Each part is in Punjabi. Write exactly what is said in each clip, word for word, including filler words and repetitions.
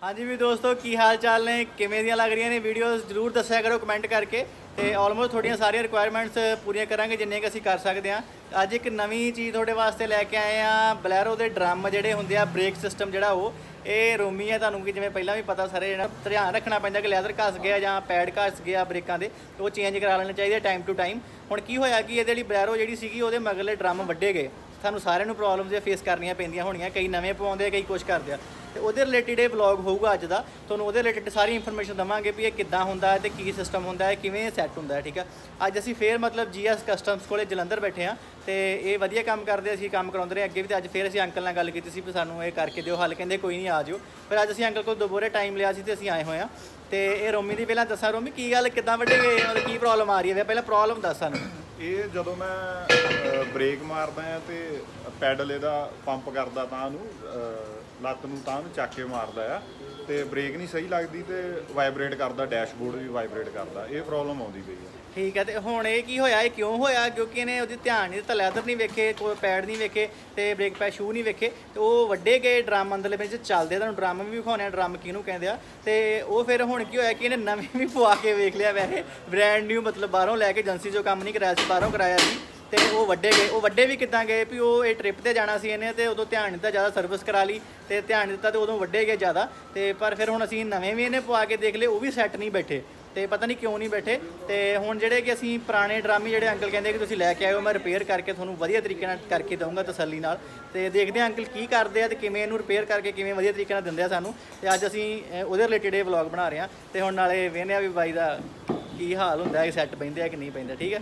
हाँ जी भी दोस्तों की हाल चाल ने किवें दियां लग रही ने वीडियोज़ जरूर दस्या करो कमेंट करके। तो ऑलमोस्ट थोड़ियां सारियां रिक्वायरमेंट्स पूरियां करांगे जिन्ने कि असीं कर सकते हैं। अज एक नवीं चीज़ थोड़े वास्ते लैके आए हैं, बलैरो के ड्रम जिहड़े हुंदे आ, ब्रेक सिस्टम जिहड़ा वो ये रोमी है। तुहानूं कि जिवें पहलां भी पता सारे ध्यान रखना पैंदा कि लैदर घस गया जां पैड घस गया ब्रेकां दे, तो वो चेंज करा लेने चाहिए टाइम टू टाइम। हुण की होया कि इहदे लई बलैरो जिहड़ी सीगी उहदे मगरले ड्रम वड्डे गए। सानूं सारिਆਂ ਨੂੰ प्रॉब्लम्स ये फेस करनियां पैंदियां होणीਆਂ, कई नਵੇਂ पवाउंदे कई कुछ करदे आ। तो वो रिलेटिड ये ब्लॉग होगा अज का, तुहानूं उहदे रिलेटिड सारी इंफॉर्मेशन देवांगे भी ये किद्दां हुंदा है, की सिस्टम हुंदा है, किवें सैट हुंदा है। ठीक है, अज असीं फिर मतलब जी एस कस्टम्स कोले जलंधर बैठे हाँ, तो ये वधिया काम करते, असीं काम कराउंदे रहे अगे भी। तो अज फिर असीं अंकल नाल गल कीती सी भी सानूं ये करके दिओ हल, कहंदे कोई नहीं आ जाओ। फिर अज असीं अंकल कोल दोबारा टाइम लिया सी ते असीं आए होए हाँ। तो ये रोमी की पहलां दस्सां, रोमी की गल किद्दां वड्डे गए, मतलब की प्रॉब्लम आ रही है, पहलां प्रॉब्लम दस सानूं। ये जदों मैं ब्रेक मारदा है तो पैडल ਇਹਦਾ पंप करदा तां ਨੂੰ ਲੱਤ ਨੂੰ ਤਾਂ ਨੂੰ ਚੱਕ ਕੇ ਮਾਰਦਾ ਆ ਤੇ ਬ੍ਰੇਕ ਨਹੀਂ ਸਹੀ ਲੱਗਦੀ ਤੇ ਵਾਈਬ੍ਰੇਟ ਕਰਦਾ, ਡੈਸ਼ਬੋਰਡ ਵੀ ਵਾਈਬ੍ਰੇਟ ਕਰਦਾ। ਇਹ ਪ੍ਰੋਬਲਮ ਆਉਂਦੀ ਪਈ ਹੈ। ठीक है, तो हुण ये की होया, ये क्यों होया? क्योंकि इन्हें उसदी ध्यान नहीं दिता, लैदर नहीं वेखे, कोई पैड नहीं वेखे, तो ब्रेक पैड शू नहीं वेखे, तो वो वड्डे गए ड्रम अंदरले बिच चलदे। तुहानूं ड्रम भी विखाउने ड्रम किहनूं कहंदे आ। तो वो फिर हुण की होया कि इन्हें नवें भी पवा के वेख लिया, वैसे ब्रैंड न्यू, मतलब बाहरों लैके एजेंसी जो काम नहीं कराया सी, बाहरों कराया सी। तो वो वड्डे गए, वो वड्डे भी किद्दां गए भी वो ये ट्रिप ते जाना सी इन्हें, तो उदों ध्यान नहीं दिता, ज़्यादा सर्विस करा ली तो ध्यान नहीं दिता, तो उदों वड्डे गए ज़्यादा। तो पर फिर हुण असीं नवें भी इन्हें पवा के देख लए, वो भी सैट नहीं बैठे, तो पता नहीं क्यों नहीं बैठे। तो हुण जिहड़े कि असीं पुराने ड्रम जिहड़े अंकल कहंदे कि तुसीं लैके आओ, मैं रिपेयर करके तुहानूं वधिया तरीके नाल करके दूंगा तसल्ली नाल। तो देखते हैं अंकल की करदे आ ते किवें इहनूं रिपेयर करके किवें वधिया तरीके नाल दिंदे आ सानूं। ते अज्ज असीं उहदे रिलेटेड ये व्लॉग बना रहे हां, ते हुण नाले वेखदे आ भी बाई दा की हाल हुंदा है, सैट पैंदे आ कि नहीं पैंदा। ठीक है,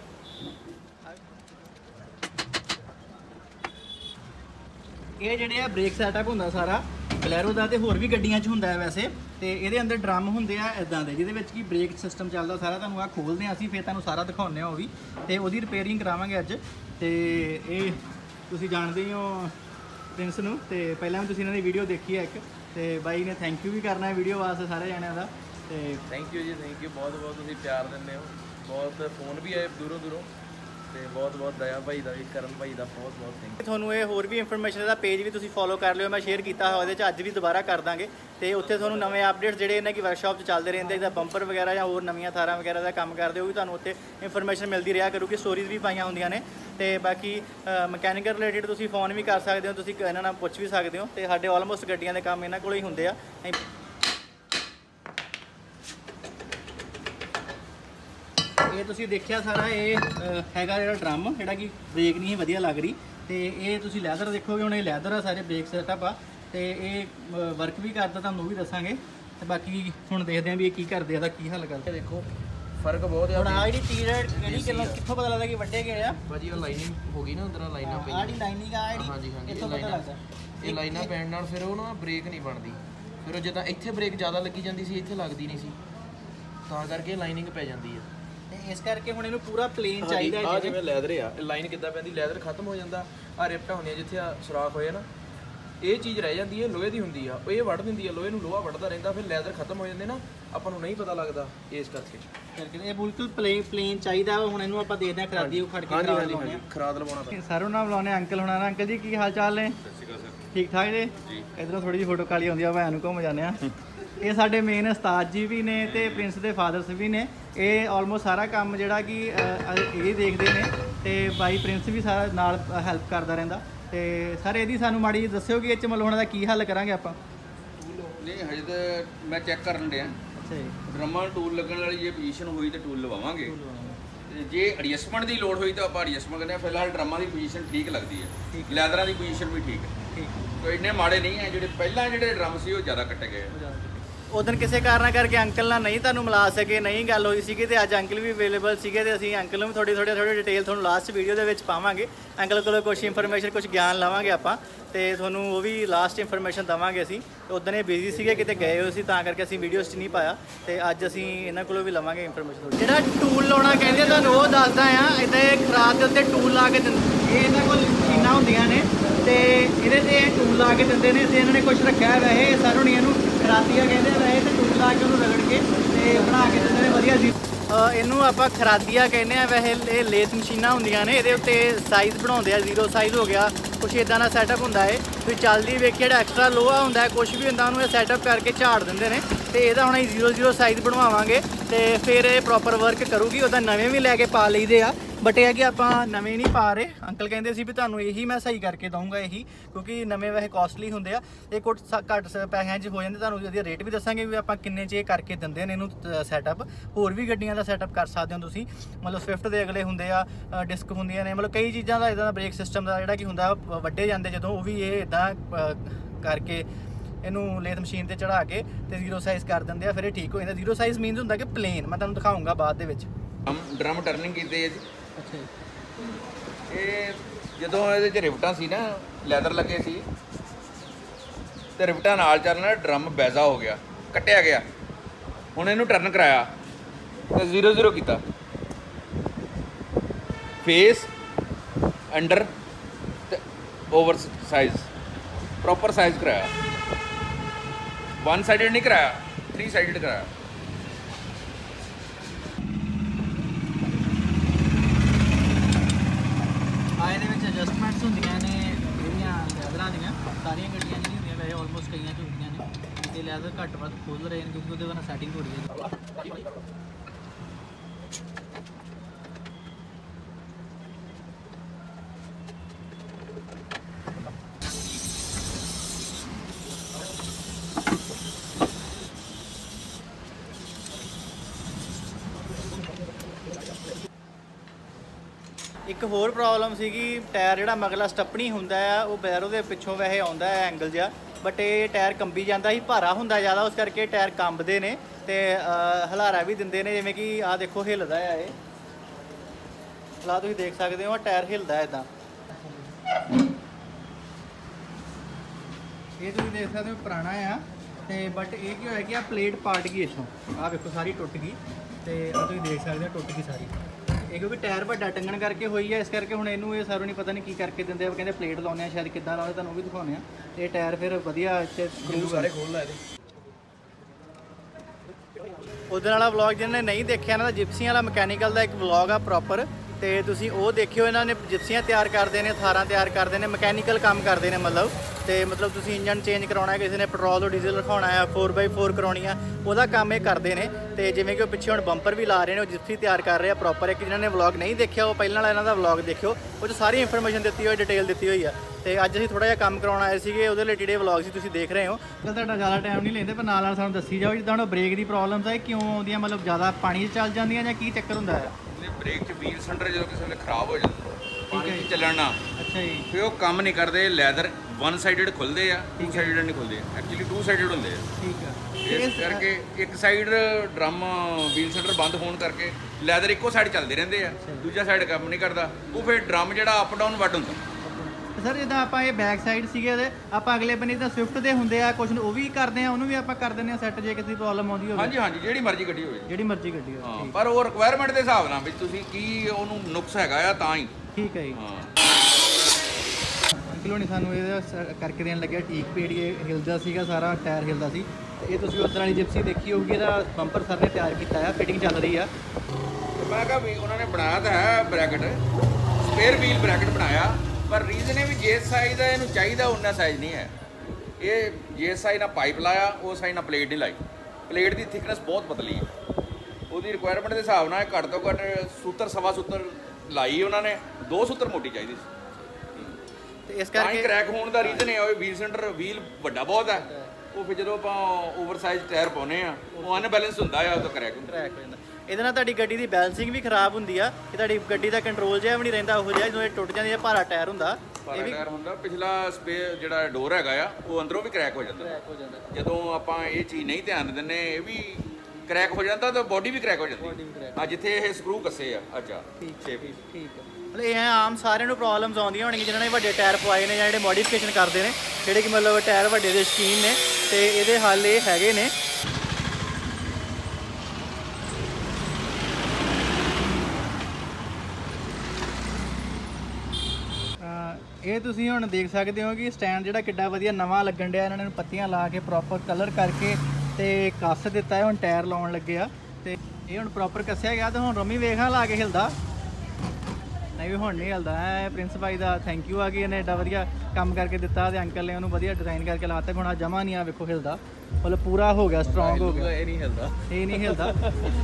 ये जिहड़े आ ब्रेक सैटअप हुंदा सारा बलैरो का, तो होर भी गड्डियां च हुंदा है वैसे। तो ये अंदर ड्रम होंगे आ इदां दे, जिहदे विच कि ब्रेक सिस्टम चलदा सारा। तुहानूं आ खोलदे आ असीं, फिर तुहानूं सारा दिखाउने आ, वो भी तो उहदी रिपेयरिंग करावांगे अज। तो ये तुसीं जाणदे ही हो प्रिंस नूं, तो पहलां भी तुसीं इन्हां दी वीडियो देखी है एक, तो बाई ने थैंक यू भी करना है वीडियो वास्ते सारे जणिਆਂ ਦਾ। तो थैंक यू जी, थैंक यू, बहुत बहुत तुसीं प्यार दिंदे हो, बहुत फोन भी आए दूरों दूरों, तो बहुत बहुत दया भाई का भी, करन भाई का बहुत बहुत थैंक यू। ਤੁਹਾਨੂੰ ਇਹ ਹੋਰ ਵੀ ਇਨਫੋਰਮੇਸ਼ਨ ਦਾ ਪੇਜ ਵੀ ਤੁਸੀਂ ਫੋਲੋ ਕਰ ਲਿਓ, ਮੈਂ ਸ਼ੇਅਰ ਕੀਤਾ ਹੋਇਆ ਉਹਦੇ 'ਚ, ਅੱਜ ਵੀ ਦੁਬਾਰਾ ਕਰ ਦਾਂਗੇ। ਤੇ ਉੱਥੇ ਤੁਹਾਨੂੰ ਨਵੇਂ ਅਪਡੇਟਸ ਜਿਹੜੇ ਇਹਨਾਂ ਦੀ ਵਰਕਸ਼ਾਪ 'ਚ ਚੱਲਦੇ ਰਹਿੰਦੇ, ਜਿੱਦਾਂ ਬੰਪਰ ਵਗੈਰਾ ਜਾਂ ਹੋਰ ਨਵੀਆਂ ਥਾਰਾਂ ਵਗੈਰਾ ਦਾ ਕੰਮ ਕਰਦੇ, ਉਹ ਵੀ ਤੁਹਾਨੂੰ ਉੱਥੇ ਇਨਫੋਰਮੇਸ਼ਨ ਮਿਲਦੀ ਰਿਹਾ ਕਰੂਗੀ, ਸਟੋਰੀਜ਼ ਵੀ ਪਾਈਆਂ ਹੁੰਦੀਆਂ ਨੇ। ਤੇ ਬਾਕੀ ਮਕੈਨੀਕਲ ਰਿਲੇਟਡ ਤੁਸੀਂ ਫੋਨ ਵੀ ਕਰ ਸਕਦੇ ਹੋ, ਤੁਸੀਂ ਇਹਨਾਂ ਨਾਲ ਪੁੱਛ ਵੀ ਸਕਦੇ ਹੋ। ਤੇ ਸਾਡੇ ਆਲਮੋਸਟ ਗੱਡੀਆਂ ਦੇ ਕੰਮ ਇਹਨਾਂ ਕੋਲ ਹੀ ਹੁੰਦੇ ਆ। ਇਹ ਤੁਸੀਂ ਦੇਖਿਆ ਸਾਰਾ ਇਹ ਹੈਗਾ ਜਿਹੜਾ ਡਰਮ, ਜਿਹੜਾ ਕਿ ਬ੍ਰੇਕ ਨਹੀਂ ਵਧੀਆ ਲੱਗ ਰਹੀ। ਤੇ ਇਹ ਤੁਸੀਂ ਲੈਦਰ ਦੇਖੋਗੇ, ਹੁਣ ਇਹ ਲੈਦਰ ਆ, ਸਾਰੇ ਬ੍ਰੇਕ ਸੈਟਅਪ ਆ, ਤੇ ਇਹ ਵਰਕ ਵੀ ਕਰਦਾ, ਤੁਹਾਨੂੰ ਉਹ ਵੀ ਦੱਸਾਂਗੇ। ਤੇ ਬਾਕੀ ਹੁਣ ਦੇਖਦੇ ਆਂ ਵੀ ਇਹ ਕੀ ਕਰਦੇ ਆ, ਦਾ ਕੀ ਹੱਲ ਕਰਦੇ। देखो फर्क बहुत है। ਹੁਣ ਆ ਜਿਹੜੀ ਟੀ ਰੈਡ ਕਿਹੜੀ ਕਿਲੋ ਕਿੱਥੋਂ ਪਤਾ ਲੱਗਦਾ ਕਿ ਵੱਡੇ ਗਏ ਆ? ਭਾਜੀ ਉਹ ਲਾਈਨਿੰਗ ਹੋ ਗਈ ਨਾ, ਅੰਦਰ ਲਾਈਨਾਂ ਪਈਆਂ, ਆਹ ਜਿਹੜੀ ਲਾਈਨਿੰਗ ਆ ਜਿਹੜੀ, ਹਾਂਜੀ ਹਾਂਜੀ, ਇੱਥੋਂ ਇਹ ਪਤਾ ਲੱਗਦਾ ਲਾਈਨਾਂ, ਇਹ ਲਾਈਨਾਂ ਪੈਣ ਨਾਲ ਫਿਰ ਉਹ ਨਾ ਬ੍ਰੇਕ ਨਹੀਂ ਬਣਦੀ। ਫਿਰ ਉਹ ਜਿੱਦਾਂ ਇੱਥੇ ਬ੍ਰੇਕ ਜ਼ਿਆਦਾ ਲੱਗੀ ਜਾਂਦੀ ਸੀ, ਇੱਥੇ ਲੱਗਦੀ ਨਹੀਂ ਸੀ, ਤਾਂ ਕਰਕੇ ਲਾਈਨਿੰਗ ਪੈ ਜਾਂਦੀ ਹੈ। ਇਸ ਕਰਕੇ ਹੁਣ ਇਹਨੂੰ ਪੂਰਾ ਪਲੇਨ ਚਾਹੀਦਾ ਹੈ। ਜਿਵੇਂ ਲੈਦਰ ਆ, ਇਹ ਲਾਈਨ ਕਿੱਦਾਂ ਪੈਂਦੀ, ਲੈਦਰ ਖਤਮ ਹੋ ਜਾਂਦਾ, ਆ ਰਿਪਟਾਂ ਹੁੰਦੀਆਂ ਜਿੱਥੇ ਆ ਸੁਰਾਖ ਹੋਏ ਨਾ, ਇਹ ਚੀਜ਼ ਰਹਿ ਜਾਂਦੀ ਹੈ, ਲੋਹੇ ਦੀ ਹੁੰਦੀ ਆ, ਉਹ ਇਹ ਵੱਢ ਦਿੰਦੀ ਆ, ਲੋਹੇ ਨੂੰ ਲੋਹਾ ਵੱਢਦਾ ਰਹਿੰਦਾ, ਫਿਰ ਲੈਦਰ ਖਤਮ ਹੋ ਜਾਂਦੇ ਨਾ, ਆਪਾਂ ਨੂੰ ਨਹੀਂ ਪਤਾ ਲੱਗਦਾ, ਇਸ ਕਰਕੇ ਕਰਕੇ ਇਹ ਬਿਲਕੁਲ ਪਲੇਨ ਪਲੇਨ ਚਾਹੀਦਾ। ਹੁਣ ਇਹਨੂੰ ਆਪਾਂ ਦੇਖਦੇ ਹਾਂ ਖਰਾਦੀ ਉਹ ਖੜ ਕੇ ਹਾਂਜੀ ਹਾਂਜੀ ਹਾਂਜੀ, ਖਰਾਦ ਲਵਾਉਣਾ ਪੈਂਦਾ। ਸਾਰੋਂ ਨਾਮ ਲਾਉਣੇ ਅੰਕਲ ਹੋਣਾ ਨਾ। ਅੰਕਲ ਜੀ ਕੀ ਹਾਲ ਚਾਲ ਨੇ? ਠੀਕ ਠਾਕ ਜੀ। ਇਧਰੋਂ ਥੋੜੀ ਜਿਹੀ ਫੋਟੋ ਕਾਲੀ ਆਉਂਦੀ ਆ, ਭੈਣ ਨੂੰ ਘੁੰਮ ਜਾਂਦੇ ਆ। ਇਹ ਸਾਡੇ ਮੇਨ ਉਸਤਾਦ ਜੀ ਵੀ ਨੇ ਤੇ ਪ੍ਰਿੰਸ ਦੇ ਫਾਦਰਸ ਵੀ ਨੇ। ਇਹ ਆਲਮੋਸਟ ਸਾਰਾ ਕੰਮ ਜਿਹੜਾ ਕਿ ਇਹ ਦੇਖਦੇ ਨੇ, ਤੇ ਬਾਈ ਪ੍ਰਿੰਸ ਵੀ ਸਾਰਾ ਨਾਲ ਹੈਲਪ ਕਰਦਾ ਰਹਿੰਦਾ। ਤੇ ਸਰ ਇਹਦੀ ਸਾਨੂੰ ਮਾੜੀ ਦੱਸਿਓ ਕਿ ਇਹ 'ਚ ਮਤਲਬ ਉਹਨਾਂ ਦਾ ਕੀ ਹੱਲ ਕਰਾਂਗੇ ਆਪਾਂ? ਨਹੀਂ ਹਜੇ ਤਾਂ ਮੈਂ ਚੈੱਕ ਕਰਨ ਡਿਆ। ਅੱਛਾ ਜੀ, ਡਰਮਾਂ ਟੂਲ ਲੱਗਣ ਵਾਲੀ ਜੇ ਪੋਜੀਸ਼ਨ ਹੋਈ ਤਾਂ ਟੂਲ ਲਵਾਵਾਂਗੇ, ਤੇ ਜੇ ਐਡਜਸਟਮੈਂਟ ਦੀ ਲੋੜ ਹੋਈ ਤਾਂ ਆਪਾਂ ਐਡਜਸਟਮੈਂਟ ਕਰਦੇ ਹਾਂ। ਫਿਲਹਾਲ ਡਰਮਾਂ ਦੀ ਪੋਜੀਸ਼ਨ ਠੀਕ ਲੱਗਦੀ ਹੈ, ਲੈਦਰਾਂ ਦੀ ਪੋਜੀਸ਼ਨ ਵੀ ਠੀਕ ਹੈ, ਠੀਕ ਕੋਈ ਇੰਨੇ ਮਾੜੇ ਨਹੀਂ ਹੈ। ਜਿਹੜੇ ਪਹਿਲਾਂ ਜਿਹੜੇ ਡਰਮ ਸੀ ਉਹ ਜ਼ਿਆਦਾ ਕੱਟੇ ਗਏ। उदन किसी कारण करके अंकल ना नहीं तुहानूं मिला सके, नहीं गल हुई सी, ते अज अंकल भी अवेलेबल सीगे, ते असीं अंकल नूं भी थोड़ी थोड़ी थोड़ी डिटेल तुहानूं लास्ट वीडियो दे विच पावांगे। अंकल कोलों कुछ इंफॉर्मेशन कुछ ज्ञान लवांगे आपां, ते तुहानूं वो भी लास्ट इंफॉर्मेशन देवांगे असीं। उदन ये बिजी सीगे, किते गए होए सी, तां करके असीं वीडियोज़ च नहीं पाया, ते अज असीं इन्हां कोलों भी लवांगे इंफॉर्मेशन। जिहड़ा टूल लाउणा कहंदे तुहानूं ओह दसदा आ, इदां खराद दे उत्ते टूल ला के दिंदे, ये इन्हां कोल मशीनां हुंदियां ने, ते इहदे ते टूल ला के दिंदे ने। ते इन्हां ने कुछ रखिआ है, वैसे सर हुणी इहनूं खरातिया कहंदे, वैसे ते टूल ला के ਉਹਨੂੰ ਰਗੜ ਕੇ ਤੇ ਬਣਾ ਕੇ ਦਿੰਦੇ ਨੇ ਵਧੀਆ ਜੀ। ਇਹਨੂੰ ਆਪਾਂ ਖਰਾਦੀਆ ਕਹਿੰਦੇ ਆ। ਵੈਸੇ ਇਹ ਲੇਥ ਮਸ਼ੀਨਾਂ ਹੁੰਦੀਆਂ ਨੇ, ਇਹਦੇ ਉੱਤੇ ਸਾਈਜ਼ ਬਣਾਉਂਦੇ ਆ, ਜ਼ੀਰੋ ਸਾਈਜ਼ ਹੋ ਗਿਆ, ਕੁਛ ਇਦਾਂ ਦਾ ਸੈਟਅਪ ਹੁੰਦਾ ਹੈ। ਤੁਸੀਂ ਚੱਲਦੀ ਵੇਖੀ ਜਿਹੜਾ ਐਕਸਟਰਾ ਲੋਹਾ ਹੁੰਦਾ ਕੁਛ ਵੀ ਹੁੰਦਾ ਉਹਨੂੰ ਇਹ ਸੈਟਅਪ ਕਰਕੇ ਝਾੜ ਦਿੰਦੇ ਨੇ। ਤੇ ਇਹਦਾ ਹੁਣ ਅਸੀਂ ਜ਼ੀਰੋ ਜ਼ੀਰੋ ਸਾਈਜ਼ ਬਣਵਾਵਾਂਗੇ ਤੇ ਫਿਰ ਇਹ ਪ੍ਰੋਪਰ ਵਰਕ ਕਰੂਗੀ। ਉਹਦਾ ਨਵੇਂ ਵੀ ਲੈ ਕੇ ਪਾ ਲਈਦੇ ਆ, ਬਟ ਇਹ ਹੈ ਕਿ ਆਪਾਂ ਨਵੇਂ ਨਹੀਂ ਪਾ ਰਹੇ। ਅੰਕਲ ਕਹਿੰਦੇ ਸੀ ਵੀ ਤੁਹਾਨੂੰ ਇਹੀ ਮੈਂ ਸਹੀ ਕਰਕੇ ਦਊਂਗਾ ਇਹੀ, ਕਿਉਂਕਿ ਨਵੇਂ ਵੈਸੇ ਕੋਸਟਲੀ ਹੁੰਦੇ ਆ। ਇਹ ਕੁਝ ਘੱਟ ਪੈਸਿਆਂ 'ਚ ਹੋ ਜਾਂਦੇ। ਤੁਹਾਨੂੰ ਇਹਦੀ ਰੇਟ ਵੀ ਦੱਸਾਂਗੇ ਵੀ ਆਪਾਂ ਕਿੰਨੇ 'ਚ ਇਹ ਕਰਕੇ ਦਿੰਦੇ ਨੇ ਇਹਨੂੰ ਸੈਟਅਪ। ਹੋਰ ਵੀ ਗੱਡੀਆਂ ਦਾ ਸੈਟਅਪ ਕਰ ਸਕਦੇ ਹੋ ਤੁਸੀਂ, ਮਤਲਬ ਸਵਿਫਟ ਦੇ ਅਗਲੇ ਹੁੰਦੇ ਆ, ਡਿਸਕ ਹੁੰਦੀਆਂ ਨੇ, ਮਤਲਬ ਕਈ ਚੀਜ਼ਾਂ ਦਾ ਇੱਦਾਂ ਦਾ ਬ੍ਰੇਕ ਸਿਸਟਮ ਦਾ ਜਿਹੜਾ ਕਿ ਹੁੰਦਾ ਵੱਡੇ ਜਾਂਦੇ ਜਦੋਂ, ਉਹ ਵੀ ਇਹ ਇੱਦਾਂ ਕਰਕੇ ਇਹਨੂੰ ਲੇਥ ਮਸ਼ੀਨ ਤੇ ਚੜਾ ਕੇ ਤੇ ਜ਼ੀਰੋ ਸਾਈਜ਼ ਕਰ ਦਿੰਦੇ ਆ, ਫਿਰ ਇਹ ਠੀਕ ਹੋ ਜਾਂਦਾ। ਜ਼ੀਰੋ ਸਾਈਜ਼ ਮੀਨਸ ਹੁੰਦਾ ਕਿ ਪਲੇਨ, ਮੈਂ ਤੁਹਾਨੂੰ ਦਿਖਾਊਂਗਾ ਬਾਅਦ ਦੇ ਵਿੱਚ। ਡਰਮ ਟਰਨਿੰਗ ਕੀਤੇ ਜੀ। ਅੱਛਾ ਜੀ। ਇਹ ਜਦੋਂ ਇਹਦੇ 'ਚ ਰਿਵਟਾਂ ਸੀ ਨਾ, ਲੈਦਰ ਲੱਗੇ ਸੀ ਤੇ ਰਿਵਟਾਂ ਨਾਲ ਚੱਲਣਾ, ਡਰਮ ਬੈਜ਼ਾ ਹੋ ਗਿਆ, ਕੱਟਿਆ ਗਿਆ। ਹੁਣ ਇਹਨੂੰ ਟਰਨ ਕਰਾਇਆ ਤੇ ਜ਼ੀਰੋ ਜ਼ੀਰੋ ਕੀਤਾ, ਫੇਸ ਅੰਡਰ ਤੇ ਓਵਰ ਸਾਈਜ਼ ਪ੍ਰੋਪਰ ਸਾਈਜ਼ ਕਰਾਇਆ। वन साइडेड नहीं कराया, थ्री साइडेड कराया। ਆਏ ਦੇ ਵਿੱਚ ਐਡਜਸਟਮੈਂਟਸ ਹੁੰਦੀਆਂ ਨੇ ਜਿਹੜੀਆਂ ਲੈਦਰਾਂ ਦੀਆਂ, ਸਾਰੀਆਂ ਗੱਡੀਆਂ ਨਹੀਂ ਹੁੰਦੀਆਂ, ਵੈਸੇ ਆਲਮੋਸਟ ਕਈਆਂ 'ਚ ਹੁੰਦੀਆਂ ਨੇ। ਤੇ ਲੈਦਰ ਘੱਟ ਵੱਧ ਖੋਲ ਰਹੇ ਨੇ ਕਿਉਂਕਿ ਉਹਦੇ ਨਾਲ ਸੈਟਿੰਗ ਹੋ ਰਹੀ ਹੈ। ਇੱਕ ਹੋਰ ਪ੍ਰੋਬਲਮ ਸੀਗੀ, ਟਾਇਰ ਜਿਹੜਾ ਮਗਲਾ ਸਟੱਪਣੀ ਹੁੰਦਾ ਆ ਉਹ ਬੈਰੋ ਦੇ ਪਿੱਛੋਂ ਵੈਸੇ ਆਉਂਦਾ ਹੈ ਐਂਗਲ ਜਿਹਾ, ਬਟ ਇਹ ਟਾਇਰ ਕੰਬੀ ਜਾਂਦਾ ਸੀ, ਭਾਰਾ ਹੁੰਦਾ ਜ਼ਿਆਦਾ, ਉਸ ਕਰਕੇ ਟਾਇਰ ਕੰਬਦੇ ਨੇ ਤੇ ਹਲਾਰਾ ਵੀ ਦਿੰਦੇ ਨੇ। ਜਿਵੇਂ ਕਿ ਆਹ ਦੇਖੋ ਹਿੱਲਦਾ ਆ, ਇਹ ਲਾ ਤੁਸੀਂ ਦੇਖ ਸਕਦੇ ਹੋ ਟਾਇਰ ਹਿੱਲਦਾ ਇਦਾਂ। ਇਹ ਤੁਸੀਂ ਦੇਖ ਸਕਦੇ ਹੋ ਪੁਰਾਣਾ ਆ ਤੇ ਬਟ ਇਹ ਕੀ ਹੋਇਆ ਕਿ ਆ ਪਲੇਟ ਪਾਟ ਗਈ ਇੱਥੋਂ, ਆਹ ਵੇਖੋ ਸਾਰੀ ਟੁੱਟ ਗਈ ਤੇ ਆ ਤੁਸੀਂ ਦੇਖ ਸਕਦੇ ਹੋ ਟੁੱਟ ਗਈ ਸਾਰੀ। ਇਹ ਕਿਉਂਕਿ ਟਾਇਰ ਵੱਡਾ ਟੰਗਣ ਕਰਕੇ ਹੋਈ ਹੈ, ਇਸ ਕਰਕੇ ਹੁਣ ਇਹਨੂੰ ਇਹ ਸਾਰੋਂ ਨਹੀਂ ਪਤਾ ਨਹੀਂ ਕੀ ਕਰਕੇ ਦਿੰਦੇ ਆ, ਕਹਿੰਦੇ ਪਲੇਟ ਲਾਉਂਦੇ ਆ ਸ਼ਾਇਦ, ਕਿੱਦਾਂ ਲਾਉਂਦੇ ਤੁਹਾਨੂੰ ਉਹ ਵੀ ਦਿਖਾਉਂਦੇ ਆ। ਇਹ ਟਾਇਰ ਫਿਰ ਵਧੀਆ ਇੱਥੇ ਸਕਰੂ ਸਾਰੇ ਖੋਲ ਲਾ ਇਹਦੇ। ਉਹਦੇ ਵਾਲਾ ਵਲੌਗ ਜਿਹਨਾਂ ਨੇ ਨਹੀਂ ਦੇਖਿਆ, ਇਹਨਾਂ ਦਾ ਜਿਪਸੀਆਂ ਵਾਲਾ ਮਕੈਨੀਕਲ ਦਾ ਇੱਕ ਵਲੌਗ ਆ ਪ੍ਰੋਪਰ, ਤੇ ਤੁਸੀਂ ਉਹ ਦੇਖਿਓ। ਇਹਨਾਂ ਨੇ ਜਿਪਸੀਆਂ ਤਿਆਰ ਕਰਦੇ ਨੇ, ਥਾਰਾਂ ਤਿਆਰ ਕਰਦੇ ਨੇ, ਮਕੈਨੀਕਲ ਕੰਮ ਕਰਦੇ ਨੇ ਮਤਲਬ। ਤੇ ਮਤਲਬ ਤੁਸੀਂ ਇੰਜਨ ਚੇਂਜ ਕਰਾਉਣਾ, ਕਿਸੇ ਨੇ ਪੈਟਰੋਲ ਤੋਂ ਡੀਜ਼ਲ ਰਖਾਉਣਾ ਆ, ਫੋਰ ਬਾਈ ਫੋਰ ਕਰਾਉਣੀ ਆ, ਉਹਦਾ ਕੰਮ ਇਹ ਕਰਦੇ ਨੇ। ਤੇ ਜਿਵੇਂ ਕਿ ਉਹ ਪਿੱਛੇ ਹੁਣ ਬੰਪਰ ਵੀ ਲਾ ਰਹੇ ਨੇ, ਉਹ ਜਿਪਸੀ ਤਿਆਰ ਕਰ ਰਹੇ ਆ ਪ੍ਰੋਪਰ। ਇੱਕ ਜਿਹਨਾਂ ਨੇ ਵਲੌਗ ਨਹੀਂ ਦੇਖਿਆ ਉਹ ਪਹਿਲਾਂ ਵਾਲਾ ਇਹਨਾਂ ਦਾ ਵਲੌਗ ਦੇਖਿਓ, ਉਹ 'ਚ ਸਾਰੀ ਇਨਫੋਰਮੇਸ਼ਨ ਦਿੱਤੀ ਹੋਈ, ਡਿਟੇਲ ਦਿੱਤੀ ਹੋਈ ਆ। ਤੇ ਅੱਜ ਅਸੀਂ ਥੋੜਾ ਜਿਹਾ ਕੰਮ ਕਰਾਉਣ ਆਏ ਸੀਗੇ, ਉਹਦੇ ਰਿਲੇਟਡ ਇਹ ਵਲੌਗ ਸੀ ਤੁਸੀਂ ਦੇਖ ਰਹੇ ਹੋ। ਤੁਹਾਡਾ ਜ਼ਿਆਦਾ ਟਾਈਮ ਨਹੀਂ ਲੈਂਦੇ, ਪਰ ਨਾਲ ਨਾਲ ਸਾਨੂੰ ਦੱਸੀ ਜਾਓ ਜਿੱਦਾਂ ਹੁਣ ਬ੍ਰੇਕ ਦੀ ਪ੍ਰੋਬਲਮਸ ਆ, ਇਹ ਕਿਉਂ ਆਉਂਦੀਆਂ, ਮਤਲਬ ਜ਼ਿਆਦਾ ਪਾਣੀ 'ਚ ਚੱਲ ਜਾਂਦੀਆਂ ਜਾਂ ਕੀ ਚੱਕਰ ਹੁੰਦਾ ਹੈ? ਬ੍ਰੇਕ 'ਚ ਵੀਲ ਸੈਂਟਰ ਜਦੋਂ ਕਿਸੇ ਵੇਲੇ ਖਰਾਬ ਹੋ ਜਾਂਦਾ, ਪਾਣੀ 'ਚ ਚੱਲਣ ਨਾਲ, ਅੱਛਾ ਜੀ, ਫਿਰ ਉਹ ਕੰਮ ਨਹੀਂ ਕਰਦੇ। ਲੈਦਰ ਵਨ ਸਾਈਡਡ ਖੁੱਲਦੇ ਆ, ਟੂ ਸਾਈਡਡ ਨਹੀਂ ਖੁੱਲਦੇ, ਐਕਚੁਅਲੀ ਟੂ ਸਾਈਡਡ ਹੁੰਦੇ ਆ। ਠੀਕ ਆ। ਇਸ ਕਰਕੇ ਇੱਕ ਸਾਈਡ ਡਰਮ ਵੀਲ ਸੈਂਟਰ ਬੰਦ ਹੋਣ ਕਰਕੇ ਲੈਦਰ ਇੱਕੋ ਸਾਈਡ ਚੱਲਦੇ ਰਹਿੰਦੇ ਆ, ਦੂਜਾ ਸਾਈਡ ਕੰਮ ਨਹੀਂ ਕਰਦਾ। ਉਹ ਫਿਰ ਡਰਮ ਜਿਹੜਾ ਅਪ ਡਾਊਨ ਵੱਡ ਹੁੰਦਾ। ਸਰ ਜਿੱਦਾਂ ਆਪਾਂ ਇਹ ਬੈਕ ਸਾਈਡ ਸੀਗੇ ਇਹਦੇ, ਆਪਾਂ ਅਗਲੇ ਬੰਨੇ ਤਾਂ ਸਵਿਫਟ ਦੇ ਹੁੰਦੇ ਆ ਕੁਝ, ਉਹ ਵੀ ਕਰਦੇ ਆ, ਉਹਨੂੰ ਵੀ ਆਪਾਂ ਕਰ ਦਿੰਦੇ ਆ ਸੈੱਟ ਜੇ ਕਿਸੇ ਦੀ ਪ੍ਰੋਬਲਮ ਆਉਂਦੀ ਹੋਵੇ। ਹਾਂਜੀ ਹਾਂਜੀ, ਜਿਹੜੀ ਮਰਜ਼ੀ ਗੱਡੀ ਹੋਵੇ, ਜਿਹੜੀ ਮਰਜ਼ੀ ਗੱਡੀ ਹੋਵੇ। ਹਾਂ, ਪਰ ਉਹ ਰਿਕੁਆਇਰਮੈਂਟ ਦੇ ਹਿਸਾਬ ਨਾਲ ਵੀ ਤੁਸੀਂ ਕੀ ਉਹਨੂੰ ਨੁਕਸ ਹੈਗਾ ਆ ਤਾਂ ਹੀ। ਠੀਕ ਹੈ ਜੀ। ਹਾਂ, ਅੰਕਲ ਹੋਣੀ ਸਾਨੂੰ ਇਹਦਾ ਸ- ਕਰਕੇ ਦੇਣ ਲੱਗਿਆ ਠੀਕ ਪੇੜ, ਇਹ ਹਿਲਦਾ ਸੀਗਾ ਸਾਰਾ, ਟਾਇਰ ਹਿਲਦਾ ਸੀ। ਤੇ ਇਹ ਤੁਸੀਂ ਉੱਧਰ ਵਾਲੀ ਜਿਪਸੀ ਦੇਖੀ ਹੋਊਗੀ, ਇਹਦਾ ਬੰਪਰ ਸਰ ਨੇ ਤਿਆਰ ਕੀਤਾ ਆ, ਫਿਟਿੰਗ ਚੱਲ ਰਹੀ ਆ। ਤੇ ਮੈਂ ਕਿਹਾ ਵੀ ਉਹਨਾਂ ਨੇ ਬਣਾਇਆ ਤਾਂ ਹੈ ਬ੍ਰੈਕਟ, ਸਪੇਅਰ ਵੀਲ ਬ੍ਰੈਕਟ ਬਣਾਇਆ, ਪਰ ਰੀਜ਼ਨ ਇਹ ਵੀ ਜਿਸ ਸਾਈਜ਼ ਦਾ ਇਹਨੂੰ ਚਾਹੀਦਾ ਉਨਾ ਸਾਈਜ਼ ਨਹੀਂ ਹੈ। ਇਹ ਜਿਸ ਸਾਈਜ਼ ਨਾਲ ਪਾਈਪ ਲਾਇਆ ਉਹ ਸਾਈਜ਼ ਨਾਲ ਪਲੇਟ ਨਹੀਂ ਲਾਈ। ਪਲੇਟ ਦੀ ਥਿਕਨੈਸ ਬਹੁਤ ਪਤਲੀ ਹੈ, ਉਹਦੀ ਰਿਕੁਆਇਰਮੈਂਟ ਦੇ ਹਿਸਾਬ ਨਾਲ ਘੱਟ ਤੋਂ ਘੱਟ ਸੂਤਰ ਸਵਾ ਸੂਤਰ ਲਾਈ ਉਹਨਾਂ ਨੇ, ਦੋ ਸੂਤਰ ਮੋਟੀ ਚਾਹੀਦੀ ਸੀ। ਤੇ ਇਸ ਤਾਂ ਹੀ ਕਰਕੇ ਕਰੈਕ ਹੋਣ ਦਾ ਰੀਜ਼ਨ ਇਹ ਹੋਵੇ ਵੀਲ ਸੈਂਟਰ ਵੀਲ ਵੱਡਾ ਬਹੁਤ ਹੈ, ਉਹ ਫਿਰ ਜਦੋਂ ਆਪਾਂ ਓਵਰਸਾਈਜ਼ ਟਾਇਰ ਪਾਉਂਦੇ ਆ ਉਹ ਅਨਬੈਲੈਂਸ ਹੁੰਦਾ ਆ, ਉਦੋਂ ਕਰੈਕ ਹੁੰਦਾ। ਟਰੈਕ ਹੋ ਜਾਂਦਾ। ਇਹਦੇ ਨਾਲ ਤੁਹਾਡੀ ਗੱਡੀ ਦੀ ਬੈਲੈਂਸਿੰਗ ਵੀ ਖਰਾਬ ਹੁੰਦੀ ਆ, ਕਿ ਤੁਹਾਡੀ ਗੱਡੀ ਦਾ ਕੰਟਰੋਲ ਜਿਹਾ ਵੀ ਨਹੀਂ ਰਹਿੰਦਾ ਉਹ ਜਿਹਾ, ਜਦੋਂ ਇਹ ਟੁੱਟ ਜਾਂਦੀ ਹੈ, ਭਾਰਾ ਟਾਇਰ ਹੁੰਦਾ। ਭਾਰਾ ਟਾਇਰ ਹੁੰਦਾ, ਪਿਛਲਾ ਸਪੇਅਰ ਜਿਹੜਾ ਡੋਰ ਹੈਗਾ ਆ ਉਹ ਅੰਦਰੋਂ ਵੀ ਕਰੈਕ ਹੋ ਜਾਂਦਾ। ਕਰੈਕ ਹੋ ਜਾਂਦਾ। ਜਦੋਂ ਆਪਾਂ ਇਹ ਚੀਜ਼ ਨਹੀਂ ਧਿਆਨ ਦਿੰਦੇ, ਇਹ ਵੀ ਕਰੈਕ ਹੋ ਜਾਂਦਾ ਤਾਂ ਬੋਡੀ ਵੀ ਕਰੈਕ ਹੋ ਜਾਂਦੀ। Body ਵੀ crack। ਆ ਜਿੱਥੇ ਇਹ ਸਕਰੂ ਕੱਸੇ ਆ, ਅੱਛਾ ਠੀਕ ਸ਼ੇਪ। ਠੀਕ ਹੈ। ਮਤਲਬ ਇਹ ਆਮ ਸਾਰਿਆਂ ਨੂੰ ਪ੍ਰੋਬਲਮਸ ਆਉਂਦੀਆਂ ਹੋਣਗੀਆਂ ਜਿਨ੍ਹਾਂ ਨੇ ਵੱਡੇ ਟਾਇਰ ਪਵਾਏ ਨੇ ਜਾਂ ਜਿਹੜੇ ਮੋਡੀਫਿਕੇਸ਼ਨ ਕਰਦੇ ਨੇ, ਜਿਹੜੇ ਕਿ ਮਤਲਬ ਟਾਇਰ ਵੱਡੇ ਦੇ ਸ਼ੌਕੀਨ ਨੇ, ਤੇ ਇਹਦੇ ਹੱਲ ਇਹ ਹੈਗੇ ਨੇ। ਇਹ ਤੁਸੀਂ ਹੁਣ ਦੇਖ ਸਕਦੇ ਹੋ ਕਿ ਸਟੈਂਡ ਜਿਹੜਾ ਕਿੱਡਾ ਵਧੀਆ ਨਵਾਂ ਲੱਗਣ ਡਿਆ, ਇਹਨਾਂ ਨੇ ਪੱਤੀਆਂ ਲਾ ਕੇ ਪ੍ਰੋਪਰ ਕਲਰ ਕਰਕੇ ਤੇ ਕੱਸ ਦਿੱਤਾ ਹੈ। ਹੁਣ ਟਾਇਰ ਲਾਉਣ ਲੱਗੇ ਆ ਤੇ ਇਹ ਹੁਣ ਪ੍ਰੋਪਰ ਕੱਸਿਆ ਗਿਆ ਤੇ ਹੁਣ ਰਮੀ ਵੇਖਾਂ ਲਾ ਕੇ ਹਿਲਦਾ ਨਹੀਂ ਵੀ ਹੁਣ ਨਹੀਂ ਹਿਲਦਾ ਹੈ। Prince Bhai the thank you ਆ ਕਿ ਇਹਨੇ ਏਡਾ ਵਧੀਆ ਕੰਮ ਕਰਕੇ ਦਿੱਤਾ ਤੇ ਅੰਕਲ ਨੇ ਉਹਨੂੰ ਵਧੀਆ ਡਿਜ਼ਾਈਨ ਕਰਕੇ ਲਾਤਾ। ਹੁਣ ਆ ਜਮਾ ਨਹੀਂ ਆ ਵੇਖੋ ਹਿਲਦਾ, ਮਤਲਬ ਪੂਰਾ ਹੋ ਗਿਆ ਸਟਰੋਂਗ ਹੋ ਗਿਆ। ਇਹ ਨਹੀਂ ਹਿਲਦਾ ਇਹ ਨਹੀਂ ਹਿਲਦਾ।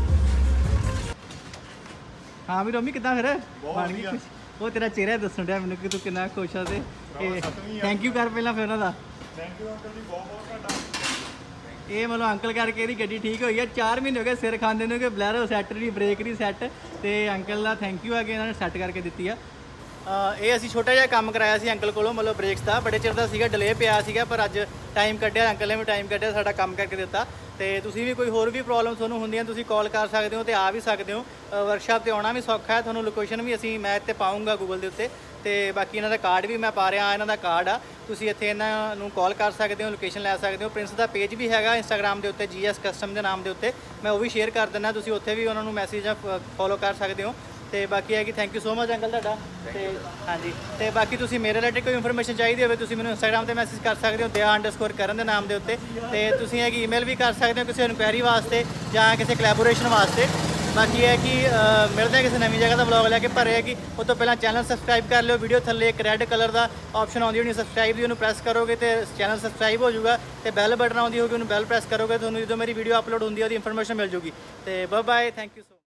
ਹਾਂ ਵੀ ਰਮੀ ਕਿੱਦਾਂ ਫਿਰ ਬਣ ਗਈ ਖੁਸ਼? ਉਹ ਤੇਰਾ ਚਿਹਰਾ ਦੱਸਣ ਡਿਆ ਮੈਨੂੰ ਕਿ ਤੂੰ ਕਿੰਨਾ ਖੁਸ਼ ਆ ਤੇ ਥੈਂਕ ਯੂ ਕਰ ਪਹਿਲਾਂ ਫਿਰ ਉਹਨਾਂ ਦਾ। ਥੈਂਕ ਯੂ ਅੰਕਲ ਜੀ, ਬਹੁਤ ਬਹੁਤ ਤੁਹਾਡਾ। ਇਹ ਮਤਲਬ ਅੰਕਲ ਕਰਕੇ ਇਹਦੀ ਗੱਡੀ ਠੀਕ ਹੋਈ ਆ। ਚਾਰ ਮਹੀਨੇ ਹੋ ਗਏ ਸਿਰ ਖਾਂਦੇ ਨੂੰ ਕਿ ਬਲੈਰੋ ਸੈੱਟ ਨਹੀਂ, ਬ੍ਰੇਕ ਨਹੀਂ ਸੈੱਟ, ਤੇ ਅੰਕਲ ਦਾ ਥੈਂਕ ਯੂ ਆ ਕਿ ਇਹਨਾਂ ਨੇ ਸੈੱਟ ਕਰਕੇ ਦਿੱਤੀ ਆ। ਅ, ਇਹ ਅਸੀਂ ਛੋਟਾ ਜਿਹਾ ਕੰਮ ਕਰਾਇਆ ਸੀ ਅੰਕਲ ਕੋਲੋਂ, ਮਤਲਬ ਬ੍ਰੇਕਸ ਦਾ ਬੜੇ ਚਿਰ ਦਾ ਸੀਗਾ, ਡਿਲੇ ਪਿਆ ਸੀਗਾ, ਪਰ ਅੱਜ ਟਾਈਮ ਕੱਢਿਆ, ਅੰਕਲ ਨੇ ਵੀ ਟਾਈਮ ਕੱਢਿਆ, ਸਾਡਾ ਕੰਮ ਕਰਕੇ ਦਿੱਤਾ। ਤੇ ਤੁਸੀਂ ਵੀ ਕੋਈ ਹੋਰ ਵੀ ਪ੍ਰੋਬਲਮ ਤੁਹਾਨੂੰ ਹੁੰਦੀਆਂ ਤੁਸੀਂ ਕਾਲ ਕਰ ਸਕਦੇ ਹੋ ਤੇ ਆ ਵੀ ਸਕਦੇ ਹੋ। ਵਰਕਸ਼ਾਪ ਤੇ ਆਉਣਾ ਵੀ ਸੌਖਾ ਹੈ, ਤੁਹਾਨੂੰ ਲੋਕੇਸ਼ਨ ਵੀ ਅਸੀਂ ਮੈਂ ਇੱਥੇ ਪਾਉਂਗਾ ਗੂਗਲ ਦੇ ਉੱਤੇ, ਤੇ ਬਾਕੀ ਇਹਨਾਂ ਦਾ ਕਾਰਡ ਵੀ ਮੈਂ ਪਾ ਰਿਹਾ, ਇਹਨਾਂ ਦਾ ਕਾਰਡ ਆ, ਤੁਸੀਂ ਇੱਥੇ ਇਹਨਾਂ ਨੂੰ ਕਾਲ ਕਰ ਸਕਦੇ ਹੋ, ਲੋਕੇਸ਼ਨ ਲੈ ਸਕਦੇ ਹੋ। ਪ੍ਰਿੰਸ ਦਾ ਪੇਜ ਵੀ ਹੈਗਾ ਇੰਸਟਾਗ੍ਰਾਮ ਦੇ ਉੱਤੇ ਜੀ ਐਸ ਕਸਟਮ ਦੇ ਨਾਮ ਦੇ ਉੱਤੇ, ਮੈਂ ਉਹ ਵੀ ਸ਼ੇਅਰ ਕਰ ਦਿੰਦਾ, ਤੁਸੀਂ ਉੱਥੇ ਵੀ ਉਹਨਾਂ ਨੂੰ ਮੈਸੇਜ ਜਾਂ ਫੋਲੋ ਕਰ ਸਕਦੇ ਹੋ। ਤੇ ਬਾਕੀ ਹੈ ਕਿ thank you so much uncle ਤੁਹਾਡਾ। ਤੇ ਹਾਂਜੀ, ਤੇ ਬਾਕੀ ਤੁਸੀਂ ਮੇਰੇ ਰਿਲੇਟਿਡ ਕੋਈ ਇਨਫੋਰਮੇਸ਼ਨ ਚਾਹੀਦੀ ਹੋਵੇ ਤੁਸੀਂ ਮੈਨੂੰ ਇੰਸਟਾਗ੍ਰਾਮ ਤੇ ਮੈਸੇਜ ਕਰ ਸਕਦੇ ਹੋ ਦਿਆ ਅੰਡਰਸਕੋਰ ਕਰਨ ਦੇ ਨਾਮ ਦੇ ਉੱਤੇ, ਤੇ ਤੁਸੀਂ ਹੈ ਕਿ ਈਮੇਲ ਵੀ ਕਰ ਸਕਦੇ ਹੋ ਕਿਸੇ ਇਨਕੁਆਇਰੀ ਵਾਸਤੇ ਜਾਂ ਕਿਸੇ ਕੋਲੈਬੋਰੇਸ਼ਨ ਵਾਸਤੇ। ਬਾਕੀ ਹੈ ਕਿ ਮਿਲਦੇ ਹਾਂ ਕਿਸੇ ਨਵੀਂ ਜਗ੍ਹਾ ਦਾ ਵਲੌਗ ਲੈ ਕੇ, ਪਰ ਇਹ ਹੈ ਕਿ ਉਹ ਤੋਂ ਪਹਿਲਾਂ ਚੈਨਲ ਸਬਸਕ੍ਰਾਈਬ ਕਰ ਲਿਓ। ਵੀਡੀਓ ਥੱਲੇ ਇੱਕ ਰੈੱਡ ਕਲਰ ਦਾ ਆਪਸ਼ਨ ਆਉਂਦੀ ਹੋਣੀ ਸਬਸਕ੍ਰਾਈਬ ਦੀ, ਉਹਨੂੰ ਪ੍ਰੈਸ ਕਰੋਗੇ ਤੇ ਚੈਨਲ ਸਬਸਕ੍ਰਾਈਬ ਹੋ ਜਾਊਗਾ, ਤੇ ਬੈਲ ਬਟਨ ਆਉਂਦੀ ਹੋਊਗੀ ਉਹਨੂੰ ਬੈਲ ਪ੍ਰੈਸ ਕਰੋਗੇ, ਤੁਹਾਨੂੰ ਜਦੋਂ ਮੇਰੀ ਵੀਡੀਓ ਅਪਲੋਡ ਹੁੰਦੀ ਹੈ ਉਹਦੀ ਇਨਫੋਰਮੇਸ਼ਨ ਮਿਲ ਜੂਗੀ। ਤੇ bye bye, thank you so